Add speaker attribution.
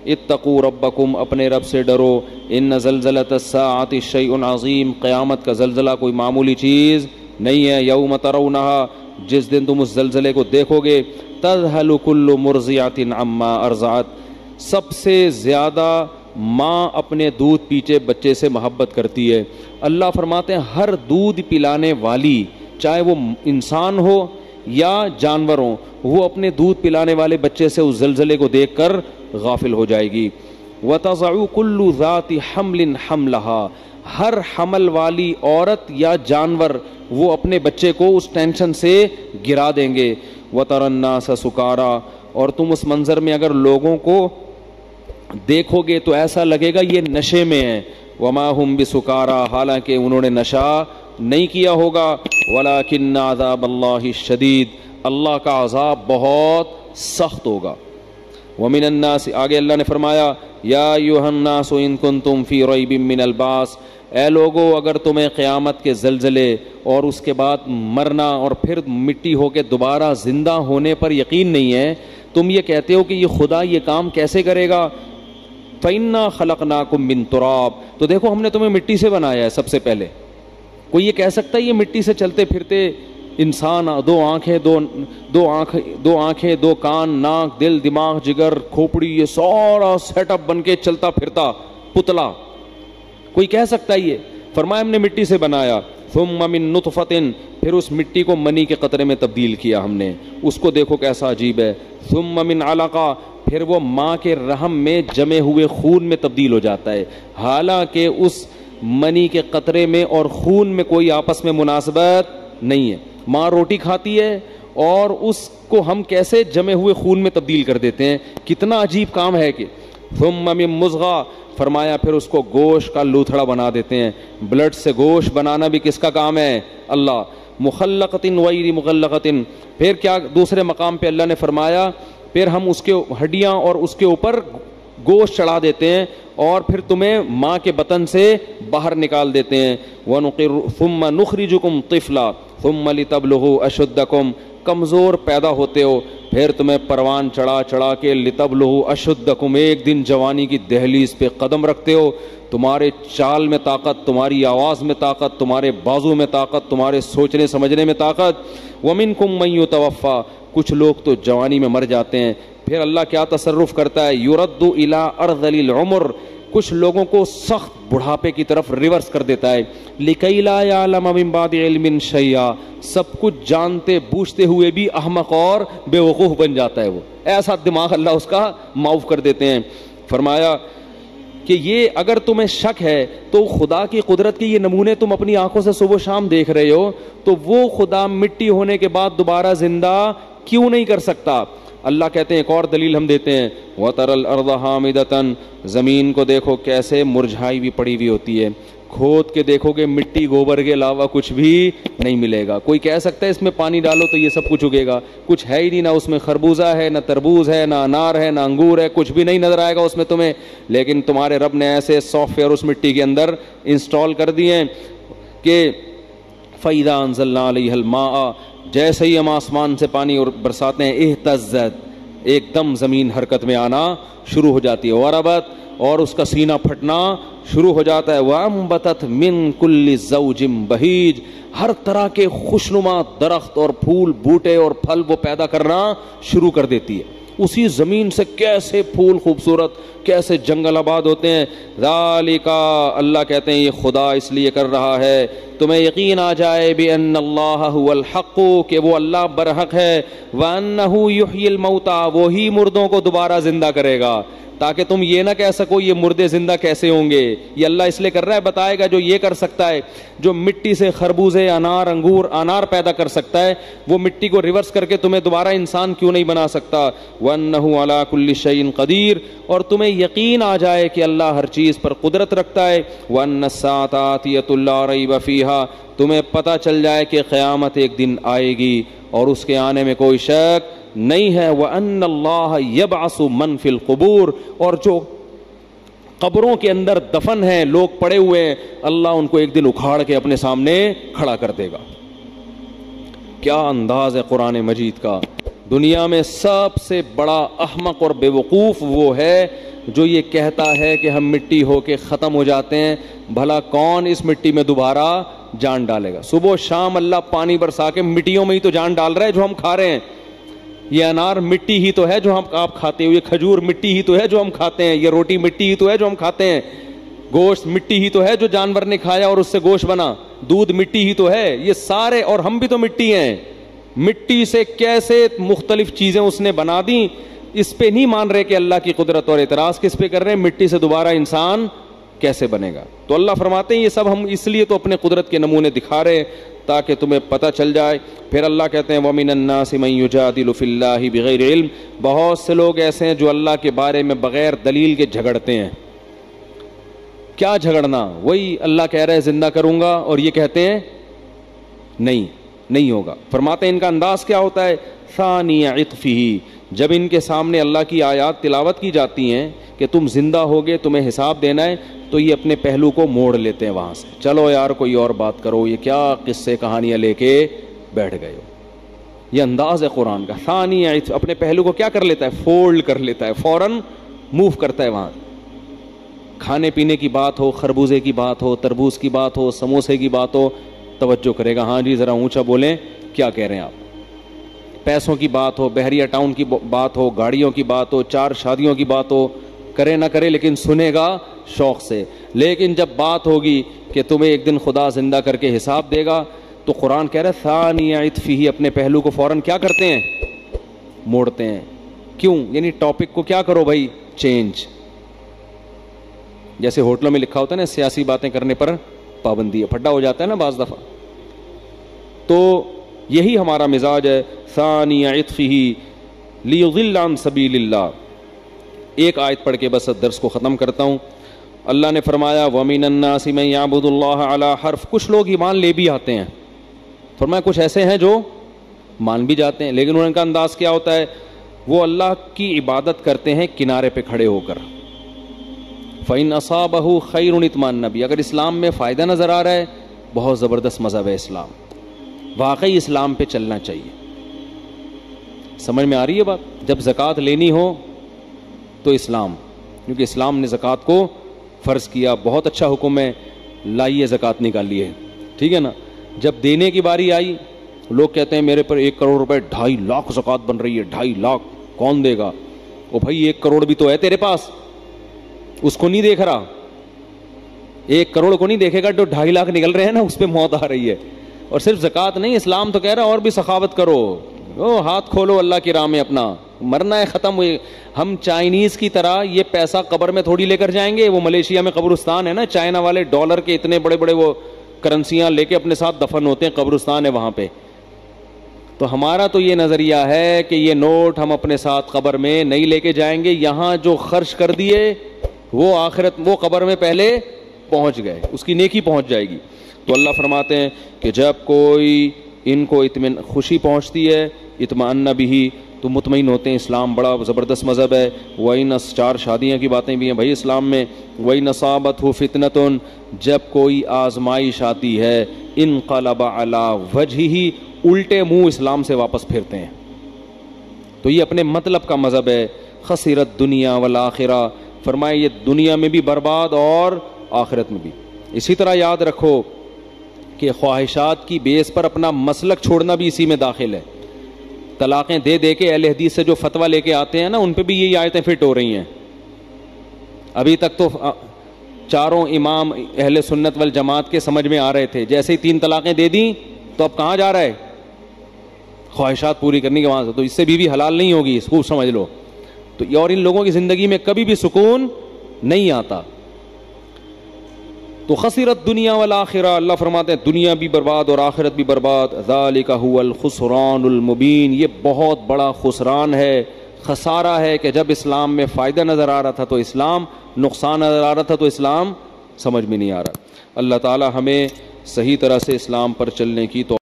Speaker 1: اتقوا ربکم، اپنے رب سے ڈرو، ان زلزلۃ الساعۃ شیء عظیم، قیامت کا زلزلہ کوئی معمولی چیز نہیں ہے. یوم ترونھا، جس دن تم اس زلزلے کو دیکھو گے، تذہل کل مرضعۃ عما ارضعت، سب سے زیادہ ماں اپنے دودھ پیچے بچے سے محبت کرتی ہے. اللہ فرماتے ہیں ہر دودھ پلانے والی، چاہے وہ انسان ہو یا جانور ہو، وہ اپنے دودھ پلانے والے بچے سے اس زلزلے کو دیکھ کر غافل ہو جائے گی. وَتَضَعُ كُلُّ ذَاتِ حَمْلٍ حَمْلَهَا، ہر حمل والی عورت یا جانور وہ اپنے بچے کو اس ٹینشن سے گرا دیں گے. وَتَرَى النَّاسَ سُكَارَىٰ، اور تم اس منظر میں اگر لوگوں کو دیکھو گے تو ایسا لگے گا یہ نشے میں ہیں. وَمَا هُمْ بِسُكَارَىٰ، حالانکہ انہوں نے نشہ نہیں کیا ہوگا. وَلَٰكِنَّ عَذَابَ اللَّهِ الشَّدِيدُ، اللہ کا عذاب بہت سخت ہوگا. وَمِنَ النَّاسِ، آگے اللہ نے فرمایا یا ایھا الناس ان کنتم فی ریب من البعث، اے لوگو اگر تمہیں قیامت کے زلزلے اور اس کے بعد مرنا اور پھر مٹی ہو کے دوبارہ زندہ ہونے پر یقین نہیں ہے، تم یہ کہتے ہو کہ یہ خدا یہ کام کیسے کرے گا. فَإِنَّا خَلَقْنَاكُم مِّن تُرَابٍ، تو دیکھو ہم نے تمہیں مٹی سے بنایا ہے. سب سے پہلے کوئی یہ کہہ سکتا ہے یہ مٹی سے چلتے پھرتے انسان، دو آنکھیں دو کان ناک دل دماغ جگر کھوپڑی، یہ سارا سیٹ اپ بن کے چلتا پھرتا پتلا، کوئی کہہ سکتا ہے یہ؟ فرمایا ہم نے مٹی سے بنایا. ثم من نطفۃ، پھر اس مٹی کو منی کے قطرے میں تبدیل کیا ہم نے، اس کو دیکھو کیسا عجیب ہے. ثم من علقہ، پھر وہ ماں کے رحم میں جمے ہوئے خون میں تبدیل ہو جاتا ہے، حالانکہ اس منی کے قطرے میں اور خون میں کوئی آپس میں مناسبت نہیں ہے. ماں روٹی کھاتی ہے اور اس کو ہم کیسے جمے ہوئے خون میں تبدیل کر دیتے ہیں، کتنا عجیب کام ہے کہ. ثم من مضغہ، فرمایا پھر اس کو گوشت کا لوتھڑا بنا دیتے ہیں. بلڈ سے گوشت بنانا بھی کس کا کام ہے؟ اللہ. مخلقۃ غیر مخلقۃ، پھر کیا دوسرے مقام پہ اللہ نے فرمایا پھر ہم اس کے ہڈیاں اور اس کے اوپر گوشت چڑھا دیتے ہیں اور پھر تمہیں ماں کے بطن سے باہر نکال دیتے ہیں. ثم نخرجکم طفلا ثم لتبلغوا اشدکم، کمزور پیدا ہوتے ہو پھر تمہیں پروان چڑھا چڑھا کے لتبلغوا اشدکم، ایک دن جوانی کی دہلیز پہ قدم رکھتے ہو. تمہارے چال میں طاقت، تمہاری آواز میں طاقت، تمہارے بازو میں طاقت، تمہارے سوچنے سمجھنے میں طاقت. ومنکم من یتوفی، کچھ لوگ تو جوانی میں مر جاتے ہیں. پھر اللہ کیا تصرف کرتا ہے؟ یرد الی ارذل العمر، کچھ لوگوں کو سخت بڑھاپے کی طرف ریورس کر دیتا ہے. لکی لا یعلم من بعد علم شیئا، سب کچھ جانتے بوجھتے ہوئے بھی احمق اور بے وقوف بن جاتا ہے. وہ ایسا دماغ اللہ اس کا معاف کر دیتے ہیں. فرمایا کہ یہ اگر تمہیں شک ہے تو خدا کی قدرت کے یہ نمونے تم اپنی آنکھوں سے صبح و شام دیکھ رہے ہو، تو وہ خدا مٹی ہونے کے بعد دوبارہ زندہ کیوں نہیں کر سکتا؟ اللہ کہتے ہیں ایک اور دلیل ہم دیتے ہیں. وَتَرَى الْأَرْضَ حَامِدَةً، زمین کو دیکھو کیسے مرجھائی بھی پڑی ہوئی ہوتی ہے، کھود کے دیکھو گے مٹی گوبر کے علاوہ کچھ بھی نہیں ملے گا. کوئی کہہ سکتا ہے اس میں پانی ڈالو تو یہ سب کچھ اگے گا؟ کچھ ہے ہی نہیں، نہ اس میں خربوزہ ہے، نہ تربوز ہے، نہ انار ہے، نہ انگور ہے، کچھ بھی نہیں نظر آئے گا اس میں تمہیں. لیکن تمہارے رب نے ایسے سافٹ ویئر اس مٹی کے اندر انسٹال کر دیے ہیں کہ فَإِذَا أَنزَلْنَا عَلَيْهَا الْمَاءَ، جیسے ہی ہم آسمان سے پانی اور برساتے ہیں، اہتزت، ایک دم زمین حرکت میں آنا شروع ہو جاتی ہے. وربت، اور اس کا سینہ پھٹنا شروع ہو جاتا ہے. وَأَنبَتَتْ مِن كُلِّ زَوْجٍ بَهِيجٍ، ہر طرح کے خوشنما درخت اور پھول بوٹے اور پھل وہ پیدا کرنا شروع کر دیتی ہے. اسی زمین سے کیسے پھول خوبصورت، کیسے جنگل آباد ہوتے ہیں. ذالک، اللہ کہتے ہیں یہ خدا اس لیے کر رہا ہے تمہیں یقین آ جائے بِأَنَّ اللَّهَ هُوَ الْحَقُّ، کہ وہ اللہ برحق ہے. وَأَنَّهُ يُحْيِي الْمَوْتَى، وہی مردوں کو دوبارہ زندہ کرے گا، تاکہ تم یہ نہ کہہ سکو یہ مردے زندہ کیسے ہوں گے. یہ اللہ اس لیے کر رہا ہے، بتائے گا جو یہ کر سکتا ہے، جو مٹی سے خربوزے انار انگور انار پیدا کر سکتا ہے، وہ مٹی کو ریورس کر کے تمہیں دوبارہ انسان کیوں نہیں بنا سکتا. وَأَنَّهُ عَلَى كُلِّ شَيْءٍ قَدِيرٌ، اور تمہیں یقین آ جائے کہ اللہ ہر چیز پر قدرت رکھتا ہے. وَأَنَّ السَّاعَةَ آتِيَةٌ لَا رَيْبَ فِيهَا، تمہیں پتہ چل جائے کہ قیامت ایک دن آئے گی اور اس کے آنے میں کوئی شک نہیں ہے. وَأَنَّ اللَّهَ يَبْعَثُ مَن فِي الْقُبُورِ، اور جو قبروں کے اندر دفن ہیں، لوگ پڑے ہوئے ہیں، اللہ ان کو ایک دن اکھاڑ کے اپنے سامنے کھڑا کر دے گا. کیا انداز ہے قرآن مجید کا. دنیا میں سب سے بڑا احمق اور بے وقوف وہ ہے جو یہ کہتا ہے کہ ہم مٹی ہو کے ختم ہو جاتے ہیں. بھلا کون اس مٹی میں دوبارہ جان ڈالے گا؟ صبح شام اللہ پانی برسا کے مٹیوں میں ہی تو جان ڈال رہا ہے جو ہم کھا رہے ہیں. یہ انار مٹی ہی تو ہے جو آپ کھاتے ہو, یہ کھجور مٹی ہی تو ہے جو ہم کھاتے ہیں, یہ روٹی مٹی ہی تو ہے جو ہم کھاتے ہیں, گوشت مٹی ہی تو ہے جو جانور نے کھایا اور اس سے گوشت بنا, دودھ مٹی ہی تو ہے. یہ سارے, اور ہم بھی تو مٹی ہیں. مٹی سے کیسے مختلف چیزیں اس نے بنا دی, اس پہ نہیں مان رہے کہ اللہ کی قدرت, اور اعتراض کس پہ کر رہے ہیں؟ مٹی سے دوبارہ انسان کیسے بنے گا. تو اللہ فرماتے ہیں یہ سب ہم اس لیے تو اپنے قدرت کے نمونے دکھا رہے ہیں تاکہ تمہیں پتہ چل جائے. پھر اللہ کہتے ہیں وَمِنَ النَّاسِ مَن يُجَادِلُ فِي اللَّهِ بِغَيْرِ عِلْمٍ, بہت سے لوگ ایسے ہیں جو اللہ کے بارے میں بغیر دلیل کے جھگڑتے ہیں. کیا جھگڑنا؟ وہی اللہ کہہ رہا ہے زندہ کروں گا اور یہ کہتے ہیں نہیں ہوگا. فرماتے ہیں ان کا انداز کیا ہوتا ہے؟ ثانی عطفہ, جب ان کے سامنے اللہ کی آیات تلاوت کی جاتی ہیں کہ تم زندہ ہوگے, تمہیں حساب دینا ہے, تو یہ اپنے پہلو کو موڑ لیتے ہیں وہاں سے. چلو یار کوئی اور بات کرو, یہ کیا قصے کہانیاں لے کے بیٹھ گئے ہو. یہ انداز ہے قرآن کا. ثانی عطف, اپنے پہلو کو کیا کر لیتا ہے؟ فولڈ کر لیتا ہے, فوراً موو کرتا ہے وہاں. کھانے پینے کی بات ہو, خربوزے کی بات ہو, تربوز کی بات ہو, سموسے کی بات ہو, توجہ کرے گا, ہاں جی ذرا اونچا بولیں, کیا کہہ رہے ہیں آپ. پیسوں کی بات ہو, بحریہ ٹاؤن کی بات ہو, گاڑیوں کی بات ہو, 4 شادیوں کی بات ہو, کرے نہ کرے لیکن سنے گا شوق سے. لیکن جب بات ہوگی کہ تمہیں ایک دن خدا زندہ کر کے حساب دے گا, تو قرآن کہہ رہا ہے ثانی عطفہ, اپنے پہلو کو فوراً کیا کرتے ہیں؟ موڑتے ہیں. کیوں؟ یعنی ٹاپک کو کیا کرو بھائی, چینج. جیسے ہوٹلوں میں لکھا ہوتا ہے نا سیاسی باتیں کرنے پر پابندی ہے, پھڈا ہو جاتا ہے نا بعض دفعہ. تو یہی ہمارا مزاج ہے. ثانی عطفہ لیضل عن سبیل اللہ. ایک آیت پڑھ کے بس درس کو ختم کرتا ہوں. اللہ نے فرمایا وَمِنَ النَّاسِ مَن يَعْبُدُ اللَّهَ عَلَى حَرْفٍ, کچھ لوگ ایمان لے بھی آتے ہیں. فرمایا کچھ ایسے ہیں جو مان بھی جاتے ہیں, لیکن ان کا انداز کیا ہوتا ہے؟ وہ اللہ کی عبادت کرتے ہیں کنارے پہ کھڑے ہو کر. فَإِنْ أَصَابَهُ خَيْرٌ اطمأنَّ بِهِ, اگر اسلام میں فائدہ نظر آ رہا ہے, بہت زبردست مذہب ہے اسلام, واقعی اسلام پہ چلنا چاہیے. سمجھ میں آ رہی ہے بات؟ جب زکوٰۃ لینی ہو تو اسلام, کیونکہ اسلام نے زکوٰۃ کو فرض کیا, بہت اچھا حکم ہے, لائیے زکوٰۃ نکالیے, ٹھیک ہے نا. جب دینے کی باری آئی, لوگ کہتے ہیں میرے پر 1 کروڑ روپے 2.5 لاکھ زکوٰۃ بن رہی ہے, 2.5 لاکھ کون دے گا؟ او بھائی 1 کروڑ بھی تو ہے تیرے پاس, اس کو نہیں دیکھ رہا. 1 کروڑ کو نہیں دیکھے گا, جو 2.5 لاکھ نکل رہے ہیں نا اس پہ موت آ رہی ہے. اور صرف زکوٰۃ نہیں, اسلام تو کہہ رہا ہے اور بھی سخاوت کرو, ہاتھ کھولو اللہ کی راہ میں اپنا, مرنا ہے ختم ہوئی. ہم چائنیز کی طرح یہ پیسہ قبر میں تھوڑی لے کر جائیں گے. وہ ملیشیا میں قبرستان ہے نا, چائنا والے ڈالر کے اتنے بڑے بڑے وہ کرنسیاں لے کے اپنے ساتھ دفن ہوتے ہیں, قبرستان ہے وہاں پہ. تو ہمارا تو یہ نظریہ ہے کہ یہ نوٹ ہم اپنے ساتھ قبر میں نہیں لے کے جائیں گے. یہاں جو خرچ کر دیے وہ آخرت, وہ قبر میں پہلے پہنچ گئے, اس کی نیکی پہنچ جائے گی. تو اللہ فرماتے ہیں کہ جب کوئی ان کو خوشی پہنچتی ہے, اطمئن بھی, تو مطمئن ہوتے ہیں. اسلام بڑا زبردست مذہب ہے. وَإِنَّ 4 شادیاں کی باتیں بھی ہیں بھائی اسلام میں. وَإِنْ أَصَابَتْهُ فِتْنَةٌ, جب کوئی آزمائش آتی ہے, انقلب علی وجہہ, الٹے منہ اسلام سے واپس پھرتے ہیں. تو یہ اپنے مطلب کا مذہب ہے. خسرت دنیا والآخرہ, فرمائے یہ دنیا میں بھی برباد اور آخرت میں بھی. اسی طرح یاد رکھو کہ خواہشات کی بیس پر اپنا مسلک چھوڑنا بھی اسی میں داخل ہے. طلاقیں دے دے کے اہل حدیث سے جو فتویٰ لے کے آتے ہیں نا, ان پہ بھی یہی آیتیں فٹ ہو رہی ہیں. ابھی تک تو 4 امام اہل سنت والجماعت کے سمجھ میں آ رہے تھے, جیسے ہی 3 طلاقیں دے دیں تو اب کہاں جا رہا ہے؟ خواہشات پوری کرنے کے وہاں سے. تو اس سے بیوی حلال نہیں ہوگی, خوب سمجھ لو. تو اور ان لوگوں کی زندگی میں کبھی بھی سکون نہیں آتا. تو خسرت دنیا والآخرہ, اللہ فرماتے ہیں دنیا بھی برباد اور آخرت بھی برباد. ذالک هو الخسران المبین, یہ بہت بڑا خسران ہے, خسارہ ہے کہ جب اسلام میں فائدہ نظر آ رہا تھا تو اسلام, نقصان نظر آ رہا تھا تو اسلام سمجھ میں نہیں آ رہا. اللہ تعالی ہمیں صحیح طرح سے اسلام پر چلنے کی تو